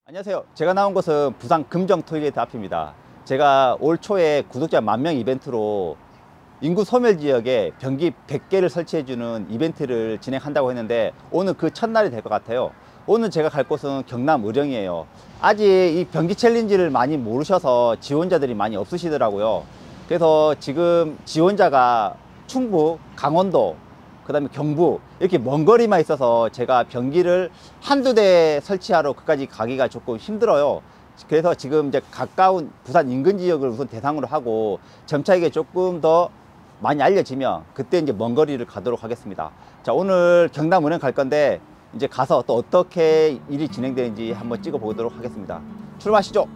안녕하세요. 제가 나온 곳은 부산 금정 톨게이트 앞입니다. 제가 올 초에 구독자 10,000명 이벤트로 인구 소멸 지역에 변기 100개를 설치해주는 이벤트를 진행한다고 했는데 오늘 그 첫날이 될 것 같아요. 오늘 제가 갈 곳은 경남 의령이에요. 아직 이 변기 챌린지를 많이 모르셔서 지원자들이 많이 없으시더라고요. 그래서 지금 지원자가 충북, 강원도, 그 다음에 경부 이렇게 먼 거리만 있어서 제가 변기를 한두 대 설치하러 그까지 가기가 조금 힘들어요. 그래서 지금 이제 가까운 부산 인근 지역을 우선 대상으로 하고 점차 이게 조금 더 많이 알려지면 그때 이제 먼 거리를 가도록 하겠습니다. 자, 오늘 경남 은행 갈 건데 이제 가서 또 어떻게 일이 진행되는지 한번 찍어 보도록 하겠습니다. 출발하시죠.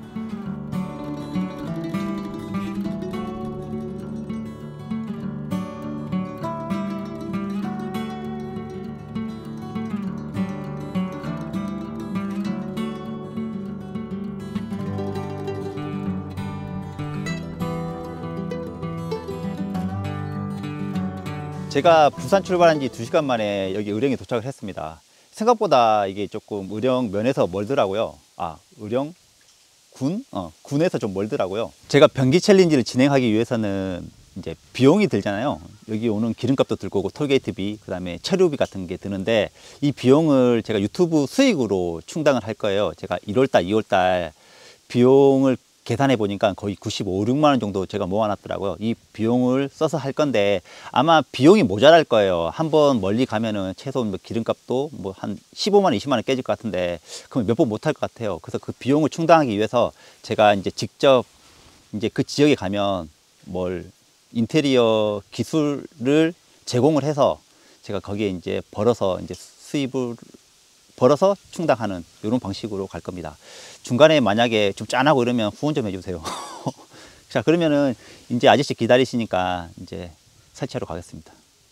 제가 부산 출발한 지 2시간 만에 여기 의령에 도착을 했습니다. 생각보다 이게 조금 의령 면에서 멀더라고요. 의령 군? 군에서 좀 멀더라고요. 제가 변기 챌린지를 진행하기 위해서는 이제 비용이 들잖아요. 여기 오는 기름값도 들 거고 톨게이트비, 그 다음에 체류비 같은 게 드는데 이 비용을 제가 유튜브 수익으로 충당을 할 거예요. 제가 1월달, 2월달 비용을 계산해 보니까 거의 95, 6만 원 정도 제가 모아놨더라고요. 이 비용을 써서 할 건데 아마 비용이 모자랄 거예요. 한번 멀리 가면은 최소 뭐 기름값도 뭐 한 15만 원, 20만 원 깨질 것 같은데 그럼 몇 번 못 할 것 같아요. 그래서 그 비용을 충당하기 위해서 제가 이제 직접 이제 그 지역에 가면 인테리어 기술을 제공을 해서 제가 거기에 이제 벌어서 이제 수입을 벌어서 충당하는 이런 방식으로 갈 겁니다. 중간에 만약에 좀 짠하고 이러면 후원 좀 해주세요. 자, 그러면은 이제 아저씨 기다리시니까 이제 설치하러 가겠습니다.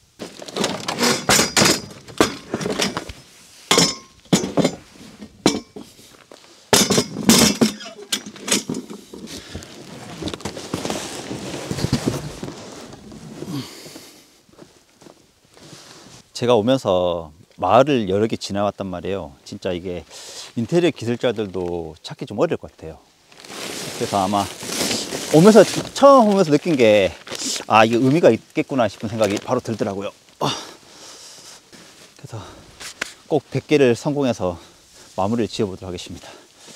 제가 오면서 마을을 여러 개 지나왔단 말이에요. 진짜 이게 인테리어 기술자들도 찾기 좀 어려울 것 같아요. 그래서 아마 처음 오면서 느낀 게 이게 의미가 있겠구나 싶은 생각이 바로 들더라고요. 그래서 꼭 100개를 성공해서 마무리를 지어 보도록 하겠습니다.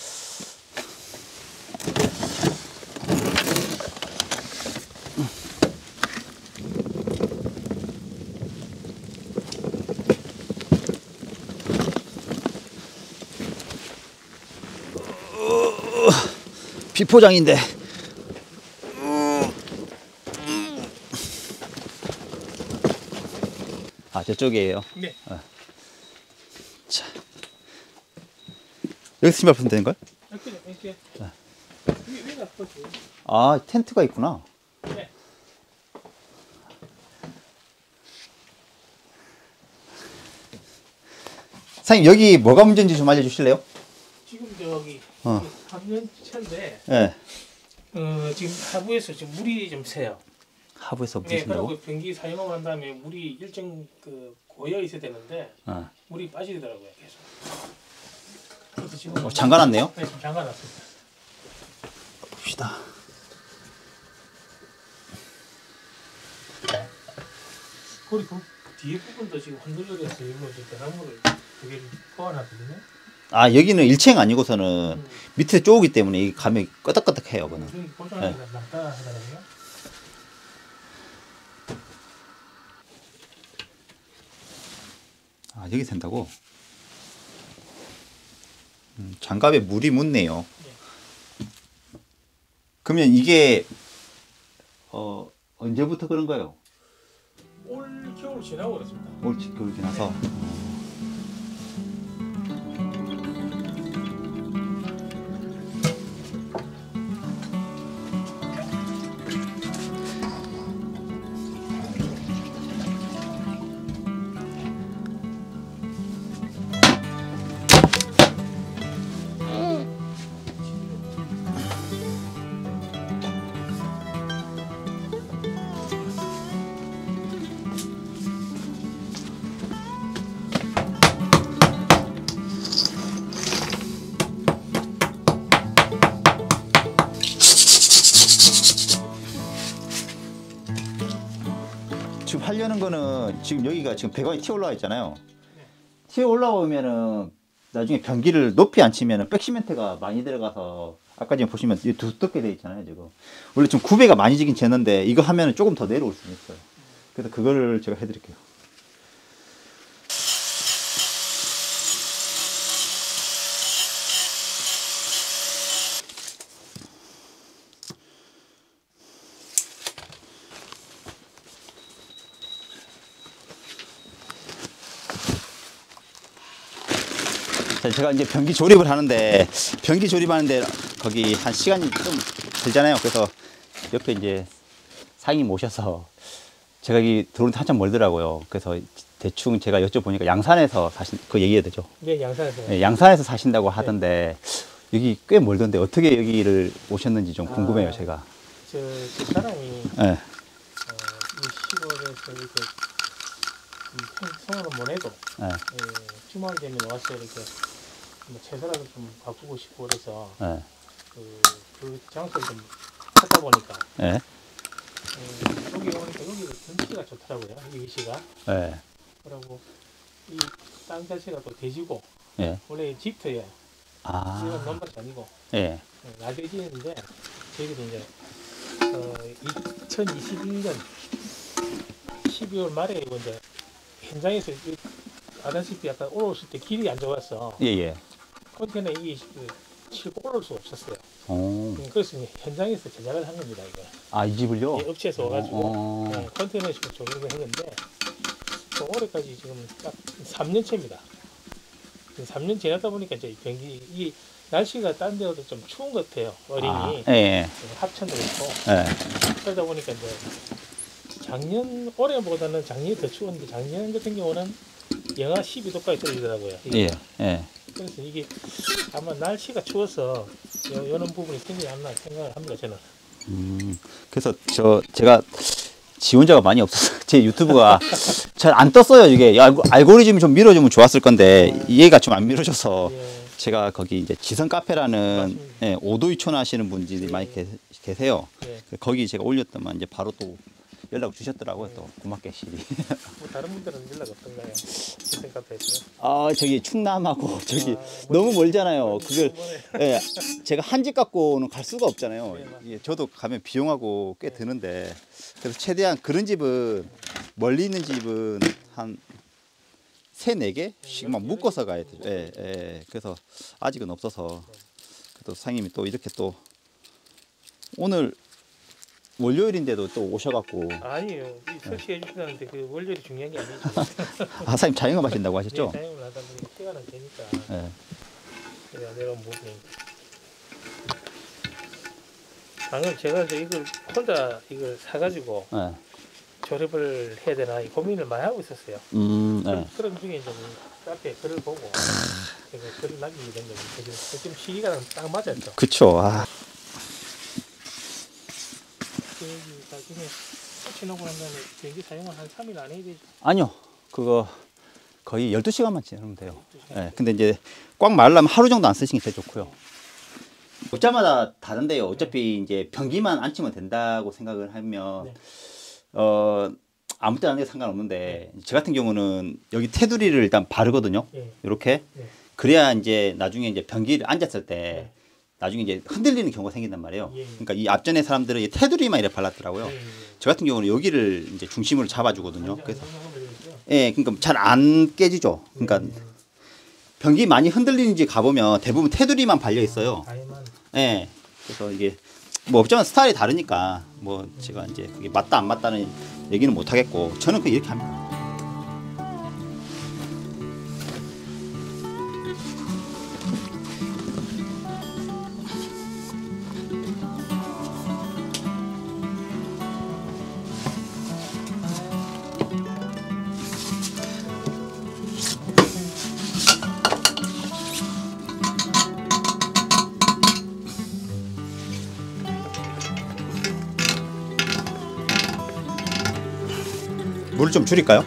비포장인데 저쪽이에요. 네. 자, 여기서 신발 풀면 되는 걸? 이렇게. 텐트가 있구나. 네. 사장님, 여기 뭐가 문제인지 좀 알려주실래요? 지금 저기 3년 차인데 네. 지금 하부에서 지금 물이 좀 새요. 하부에서 물이 네, 샌다고? 그리고 변기 사용하고 난 다음에 물이 일정 고여 있어야 되는데 물이 빠지더라고요, 계속. 그래서 지금 잠가놨네요? 네, 지금 잠가놨습니다. 봅시다. 그리고 그 뒤에 부분도 지금 흔들려서 일부러 대나무를 두 개를 퍼와놨거든요. 여기는 1층 아니고서는 밑에 쪼기 때문에 이 감이 끄덕끄덕해요. 그거는. 여기 보존하기가 낫다 하더라고요. 여기 샌다고? 장갑에 물이 묻네요. 네. 그러면 이게 언제부터 그런가요? 올 겨울 지나고 그렇습니다. 올 겨울 지나서. 지금 하려는 거는 지금 여기가 지금 배관이 튀어 올라와 있잖아요. 튀어 올라오면은 나중에 변기를 높이 안 치면은 백시멘트가 많이 들어가서 아까 지금 보시면 두껍게 돼 있잖아요. 지금 원래 좀 구배가 많이 지긴 재는데 이거 하면은 조금 더 내려올 수 있어요. 그래서 그거를 제가 해드릴게요. 제가 이제 변기 조립을 하는데 변기 조립하는데 거기 한 시간이 좀 들잖아요. 그래서 옆에 이제 상인 모셔서 제가 여기 들어오는데 한참 멀더라고요. 그래서 대충 제가 여쭤보니까 양산에서 사신 그 얘기해야 되죠? 네, 양산에서. 네, 양산에서 사신다고 하던데 여기 꽤 멀던데 어떻게 여기를 오셨는지 좀 궁금해요. 제가. 저 사람이 네. 이 시골에서 이렇게 성화는 못 해도 네. 주말 되면 와서 이렇게 뭐 채소라도 좀 바꾸고 싶고 그래서 네. 그 장소를 좀 찾다 보니까 네. 여기 오니까 여기가 경치가 좋더라고요. 이 위치가. 네. 그리고 이 땅 자체가 또 대지고 네. 원래 집터예요. 아. 이건 논밭이 아니고 네. 나대지인데 저희도 이제 2021년 12월 말에 이거 이제 현장에서 아다시피 약간 올라오실 때 길이 안 좋았어. 예예. 컨테이너 이 싣고 올라올 수 없었어요. 오. 그래서 현장에서 제작을 한 겁니다 이거. 아, 이 집을요? 예, 업체에서 와가지고 컨테이너 싣고 조립을 했는데 올해까지 지금 딱 3년째입니다. 3년 지나다 보니까 이제 변기 이 날씨가 딴 데보다 좀 추운 것 같아요. 어린이 예. 합천도 있고 예. 그러다 보니까 이제 작년 올해보다는 작년이 더 추웠는데 작년 같은 경우는 영하 12도까지 떨어지더라고요. 예. 예. 그래서 이게 아마 날씨가 추워서 이런 부분이 생기지 않나 생각을 합니다 저는. 그래서 제가 지원자가 많이 없어서 제 유튜브가 잘 안 떴어요. 이게 알고리즘이 좀 밀어주면 좋았을 건데 얘가 좀 안 밀어줘서 예. 제가 거기 이제 지성 카페라는 맞습니다. 오도 유촌 하시는 분들이 많이 계세요. 예. 거기 제가 올렸더만 이제 바로 또 연락 주셨더라고요. 또 고맙게 시리. 뭐 다른 분들은 연락 없던가요? 지성 카페에서. 저기 충남하고 저기 너무 멀잖아요. 그걸 예, 제가 한 집 갖고는 갈 수가 없잖아요. 예, 저도 가면 비용하고 꽤 드는데 그래서 최대한 그런 집은 멀리 있는 집은 한 3-4개씩만 묶어서 가야 돼요. 예, 예. 그래서 아직은 없어서 또 상님이 또 이렇게 또 오늘 월요일인데도 또 오셔갖고 아니요. 이 설치해 주시다는데 그 월요일이 중요한 게 아니죠. 아 사장님 자영업 하신다고 하셨죠? 네, 자영업을 하다 보니 시간은 되니까 예. 내가 내려온 부분이. 방금 제가 이제 이걸 혼자 이걸 사가지고 예. 조립을 해야 되나 고민을 많이 하고 있었어요. 예. 그런 중에 이제 카페 글을 보고 제가 글을 남기게 된 거죠. 지금 시기가 딱 맞았죠. 그쵸. 아. 나중에 설치하고 난 다음에 전기 사용을 한 3일 안에 해야 되죠. 아니요. 그거 거의 12시간만 지나면 돼요. 예. 근데 이제 꽉 말라면 하루 정도 안 쓰시는 게 제일 좋고요. 업자마다 다른데요. 어차피 이제 변기만 안 치면 된다고 생각을 하면 네. 아무 때나 하는 게 상관없는데 저 같은 경우는 여기 테두리를 일단 바르거든요. 예. 이렇게. 예. 그래야 이제 나중에 이제 변기를 앉았을 때 네. 나중에 이제 흔들리는 경우가 생긴단 말이에요. 예. 그러니까 이 앞전에 사람들은 이 테두리만 이렇게 발랐더라고요. 예. 저 같은 경우는 여기를 이제 중심으로 잡아주거든요. 그래서 그래서 예, 그러니까 잘 안 깨지죠. 그러니까 변기 많이 흔들리는 집 가보면 대부분 테두리만 발려 있어요. 아예만. 예. 그래서 이게 뭐 업자마다 스타일이 다르니까 뭐 제가 이제 그게 맞다 안 맞다는 얘기는 못 하겠고 저는 그냥 이렇게 합니다. 물을 좀 줄일까요?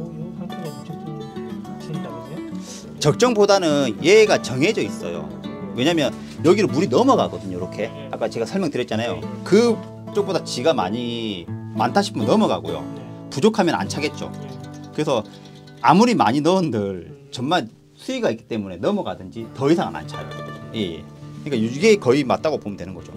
적정보다는 얘가 정해져 있어요. 왜냐면 여기로 물이 넘어가거든요. 이렇게 네. 아까 제가 설명드렸잖아요. 네. 그쪽보다 지가 많다 싶으면 넘어가고요. 네. 부족하면 안 차겠죠. 네. 그래서 아무리 많이 넣은들 정말 수위가 있기 때문에 넘어가든지 더 이상은 안 차요. 예. 그러니까 이게 거의 맞다고 보면 되는 거죠.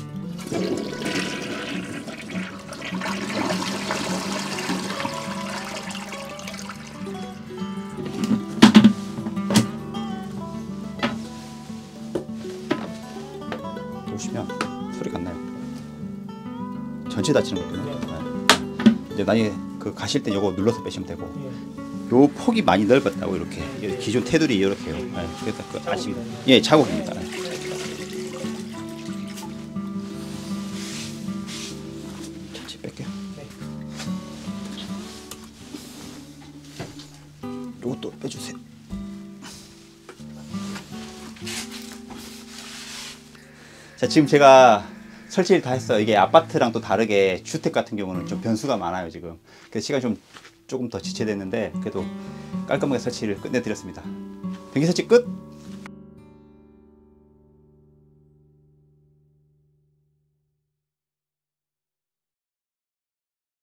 보시면 소리가 안 나요. 전체 다치는 거거든요. 네. 이제 나중에 그 가실 때 요거 눌러서 빼시면 되고. 예. 요 폭이 많이 넓었다고 이렇게 기존 테두리 이렇게요. 네. 그래서 그 아시면 예 자국입니다. 네. 천천히 뺄게요. 네. 요것도 빼주세요. 자 지금 제가 설치를 다 했어요. 이게 아파트랑 또 다르게 주택 같은 경우는 좀 변수가 많아요 지금. 그래서 시간이 조금 더 지체됐는데 그래도 깔끔하게 설치를 끝내드렸습니다. 변기 설치 끝!